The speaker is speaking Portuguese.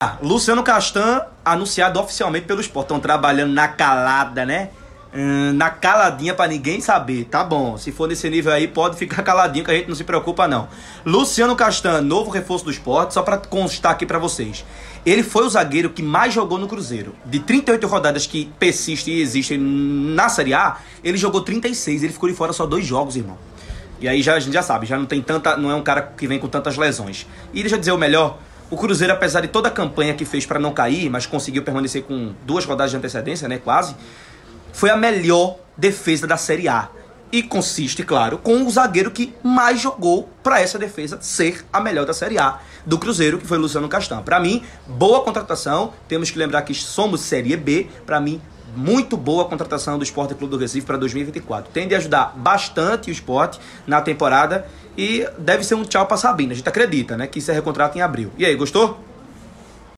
Luciano Castan, anunciado oficialmente pelo Sport. Estão trabalhando na calada, né? Na caladinha pra ninguém saber. Tá bom, se for nesse nível aí, pode ficar caladinho que a gente não se preocupa não. Luciano Castan, novo reforço do Sport, só pra constar aqui pra vocês. Ele foi o zagueiro que mais jogou no Cruzeiro. De 38 rodadas que persistem e existem na Série A, ele jogou 36, ele ficou de fora só 2 jogos, irmão. E aí a gente já sabe, já não tem tanta, não é um cara que vem com tantas lesões. E deixa eu dizer o melhor, o Cruzeiro, apesar de toda a campanha que fez pra não cair, mas conseguiu permanecer com 2 rodadas de antecedência, né, quase, foi a melhor defesa da Série A. E consiste, claro, com o zagueiro que mais jogou para essa defesa ser a melhor da Série A do Cruzeiro, que foi o Luciano Castan. Para mim, boa contratação. Temos que lembrar que somos Série B. Para mim, muito boa contratação do Sport Clube do Recife para 2024. Tende a ajudar bastante o Sport na temporada e deve ser um tchau para Sabina. A gente acredita, né, que isso é recontrato em abril. E aí, gostou?